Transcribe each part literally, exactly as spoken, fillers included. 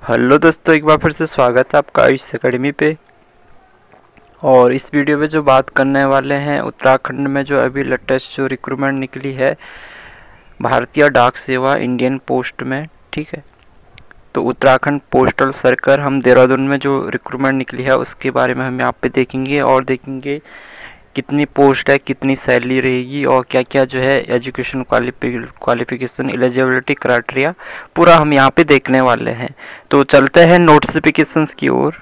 Hello दोस्तों, एक बार फिर से स्वागत है आपका आयुष अकेडमी पे। और इस वीडियो में जो बात करने वाले हैं, उत्तराखंड में जो अभी लेटेस्ट जो रिक्रूटमेंट निकली है भारतीय डाक सेवा इंडियन पोस्ट में, ठीक है। तो उत्तराखंड पोस्टल सर्कल हम देहरादून में जो रिक्रूटमेंट निकली है उसके बारे में हम यहाँ पे देखेंगे और देखेंगे कितनी पोस्ट है, कितनी सैलरी रहेगी और क्या क्या जो है एजुकेशन क्वालिफिकेशन, एलिजिबिलिटी क्राइटेरिया पूरा हम यहाँ पे देखने वाले हैं। तो चलते हैं नोटिफिकेशंस की ओर।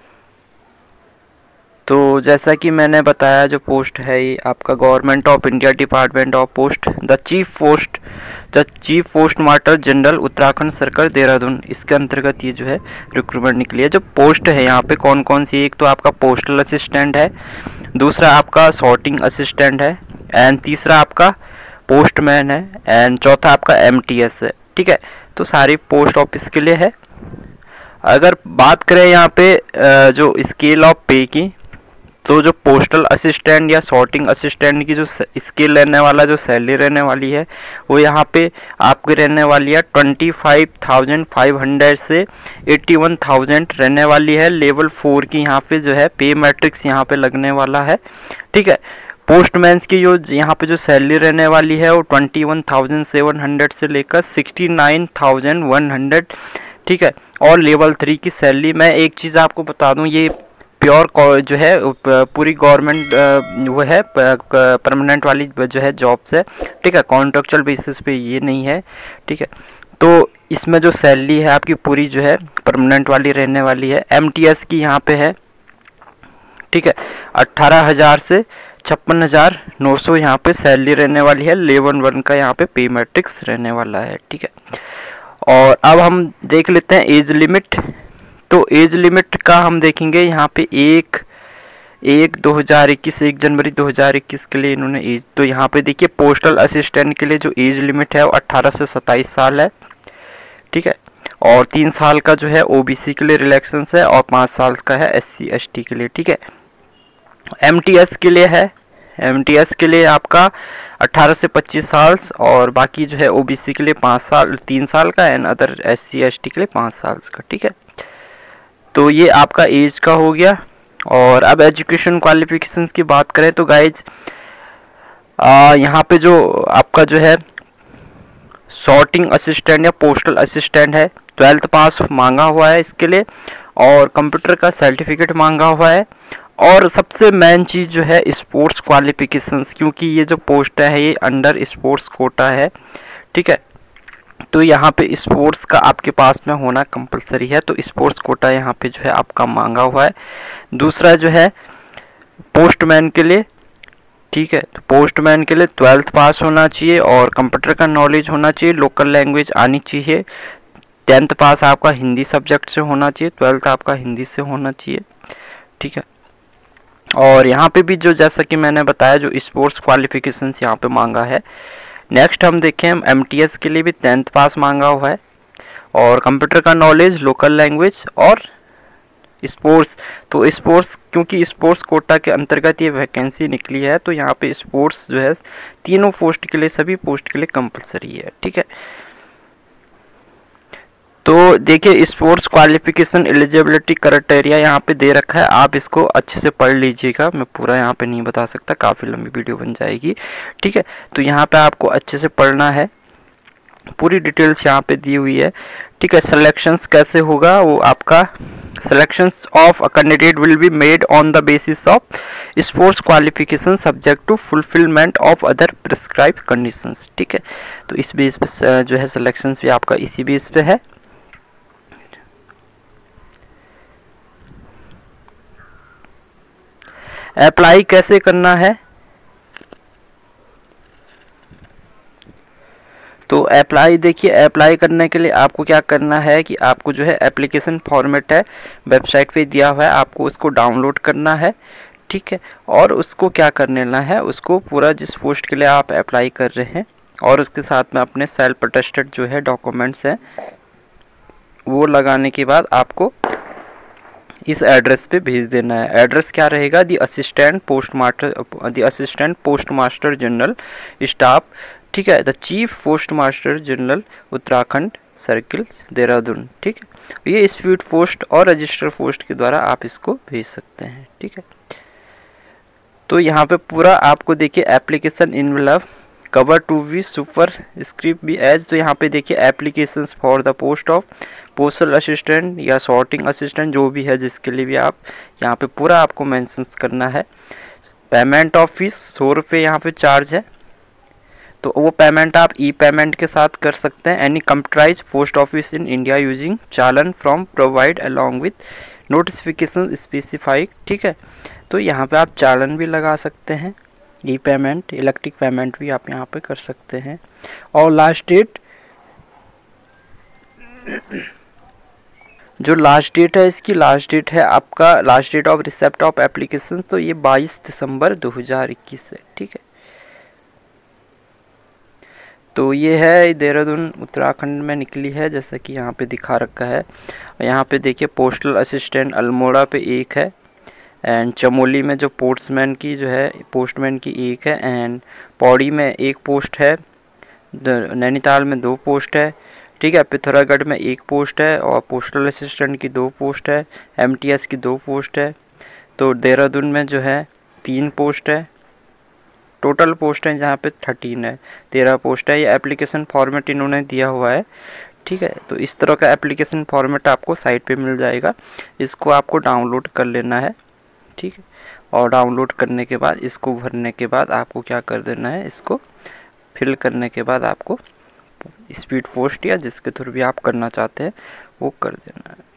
तो जैसा कि मैंने बताया, जो पोस्ट है ये आपका government of India department of post, the chief post the chief post master general Uttarakhand circle Dehradun, इसके अंतर्गत ये जो है रिक्रूटमेंट निकली है। जो पोस्ट है यहाँ पे कौन कौन सी, एक तो आपका पोस्टल असिस्टेंट है, दूसरा आपका सॉर्टिंग असिस्टेंट है, एंड तीसरा आपका पोस्टमैन है, एंड चौथा आपका एमटीएस है, ठीक है। तो सारी पोस्ट ऑफिस के लिए है। अगर बात करें यहाँ पे जो स्केल ऑफ पे की, तो जो पोस्टल असिस्टेंट या सॉर्टिंग असिस्टेंट की जो स्केल रहने वाला, जो सैलरी रहने वाली है वो यहाँ पे आपकी रहने वाली है twenty five thousand five hundred से एट्टी वन थाउजेंड रहने वाली है। लेवल फोर की यहाँ पे जो है पे मैट्रिक्स यहाँ पे लगने वाला है, ठीक है। पोस्टमैन्स की जो यहाँ पे जो सैलरी रहने वाली है वो twenty one thousand seven hundred से लेकर sixty nine thousand one hundred, ठीक है। और लेवल थ्री की सैलरी, मैं एक चीज़ आपको बता दूं, ये प्योर जो है पूरी गवर्नमेंट वो है परमानेंट वाली जो है जॉब्स है, ठीक है। कॉन्ट्रेक्चुअल बेसिस पे ये नहीं है, ठीक है। तो इसमें जो सैलरी है आपकी पूरी जो है परमानेंट वाली रहने वाली है। एमटीएस की यहाँ पे है, ठीक है, अट्ठारह हजार से छप्पन हजार नौ सौ यहाँ पे सैलरी रहने वाली है। लेवल वन का यहाँ पे पे मैट्रिक्स रहने वाला है, ठीक है। और अब हम देख लेते हैं एज लिमिट। तो एज लिमिट का हम देखेंगे यहाँ पे एक एक दो हज़ार इक्कीस एक जनवरी दो हज़ार इक्कीस के लिए इन्होंने एज, तो यहाँ पे देखिए पोस्टल असिस्टेंट के लिए जो एज लिमिट है वो अट्ठारह से सत्ताईस साल है, ठीक है। और तीन साल का जो है ओबीसी के लिए रिलैक्सेंस है और पाँच साल का है एससी एसटी के लिए, ठीक है। एमटीएस के लिए है, एमटीएस के लिए आपका अठारह से पच्चीस साल और बाकी जो है ओबीसी के लिए पाँच साल तीन साल का एंड अदर एससी एसटी के लिए पाँच साल का, ठीक है। तो ये आपका एज का हो गया। और अब एजुकेशन क्वालिफिकेशंस की बात करें तो गाइज यहाँ पे जो आपका जो है सॉर्टिंग असिस्टेंट या पोस्टल असिस्टेंट है, ट्वेल्थ पास मांगा हुआ है इसके लिए और कंप्यूटर का सर्टिफिकेट मांगा हुआ है। और सबसे मेन चीज़ जो है स्पोर्ट्स क्वालिफिकेशंस, क्योंकि ये जो पोस्ट है ये अंडर स्पोर्ट्स कोटा है, ठीक है। तो यहाँ पे स्पोर्ट्स का आपके पास में होना कंपलसरी है, तो स्पोर्ट्स कोटा यहाँ पे जो है आपका मांगा हुआ है। दूसरा जो है पोस्टमैन के लिए, ठीक है, तो पोस्टमैन के लिए ट्वेल्थ पास होना चाहिए और कंप्यूटर का नॉलेज होना चाहिए, लोकल लैंग्वेज आनी चाहिए, टेंथ पास आपका हिंदी सब्जेक्ट से होना चाहिए, ट्वेल्थ आपका हिंदी से होना चाहिए, ठीक है। और यहाँ पे भी जो जैसा कि मैंने बताया जो स्पोर्ट्स क्वालिफिकेशंस यहाँ पे मांगा है। नेक्स्ट हम देखें, हम एमटीएस के लिए भी टेंथ पास मांगा हुआ है और कंप्यूटर का नॉलेज, लोकल लैंग्वेज और स्पोर्ट्स। तो स्पोर्ट्स, क्योंकि स्पोर्ट्स कोटा के अंतर्गत ये वैकेंसी निकली है, तो यहाँ पे स्पोर्ट्स जो है तीनों पोस्ट के लिए, सभी पोस्ट के लिए कंपलसरी है, ठीक है। तो देखिए स्पोर्ट्स क्वालिफिकेशन एलिजिबिलिटी क्राइटेरिया यहाँ पे दे रखा है, आप इसको अच्छे से पढ़ लीजिएगा, मैं पूरा यहाँ पे नहीं बता सकता, काफ़ी लंबी वीडियो बन जाएगी, ठीक है। तो यहाँ पे आपको अच्छे से पढ़ना है, पूरी डिटेल्स यहाँ पे दी हुई है, ठीक है। सिलेक्शंस कैसे होगा, वो आपका selections of a candidate will be made on the basis of sports qualification subject to fulfilment of other prescribe conditions, ठीक है। तो इस बेस पे जो है सिलेक्शंस भी आपका इसी बेस पे है। अप्लाई कैसे करना है, तो अप्लाई देखिए, अप्लाई करने के लिए आपको क्या करना है कि आपको जो है एप्लीकेशन फॉर्मेट है वेबसाइट पे दिया हुआ है, आपको उसको डाउनलोड करना है, ठीक है। और उसको क्या कर लेना है, उसको पूरा जिस पोस्ट के लिए आप अप्लाई कर रहे हैं और उसके साथ में अपने सेल्फ अटेस्टेड जो है डॉक्यूमेंट्स हैं वो लगाने के बाद आपको इस एड्रेस पे भेज देना है। एड्रेस क्या रहेगा, the assistant post master the assistant post master general staff, ठीक है, the chief post master general Uttarakhand circle Dehradun. ठीक है, ये स्पीड पोस्ट और रजिस्टर पोस्ट के द्वारा आप इसको भेज सकते हैं। ठीक है, तो यहाँ पे पूरा आपको देखिए application envelope cover to be super script be as, तो यहाँ पे देखिए applications for the post of postal assistant या सॉर्टिंग असिस्टेंट जो भी है जिसके लिए भी आप यहाँ पे पूरा आपको मेंशन करना है। पेमेंट ऑफ फीस सौ रुपये यहाँ पे चार्ज है, तो वो पेमेंट आप ई पेमेंट के साथ कर सकते हैं। Any computerised post office in India using challan from provide along with notification specified. ठीक है, तो यहाँ पे आप चालन भी लगा सकते हैं, ई पेमेंट इलेक्ट्रिक पेमेंट भी आप यहाँ पे कर सकते हैं। और लास्ट डेट जो लास्ट डेट है इसकी लास्ट डेट है आपका last date of receipt of application, तो ये बाईस दिसंबर दो हज़ार इक्कीस है। ठीक है, तो ये है देहरादून उत्तराखंड में निकली है जैसा कि यहाँ पे दिखा रखा है। यहाँ पे देखिए पोस्टल असिस्टेंट अल्मोड़ा पे एक है, एंड चमोली में जो पोस्टमैन की जो है पोस्टमैन की एक है, एंड पौड़ी में एक पोस्ट है, नैनीताल में दो पोस्ट है। ठीक है, पिथौरागढ़ में एक पोस्ट है और पोस्टल असिस्टेंट की दो पोस्ट है, एमटीएस की दो पोस्ट है। तो देहरादून में जो है तीन पोस्ट है, टोटल पोस्ट है जहाँ पे थर्टीन है, तेरह पोस्ट है। ये एप्लीकेशन फॉर्मेट इन्होंने दिया हुआ है। ठीक है, तो इस तरह का एप्लीकेशन फॉर्मेट आपको साइट पे मिल जाएगा, इसको आपको डाउनलोड कर लेना है। ठीक है, और डाउनलोड करने के बाद इसको भरने के बाद आपको क्या कर देना है, इसको फिल करने के बाद आपको स्पीड पोस्ट या जिसके थ्रू भी आप करना चाहते हैं वो कर देना है।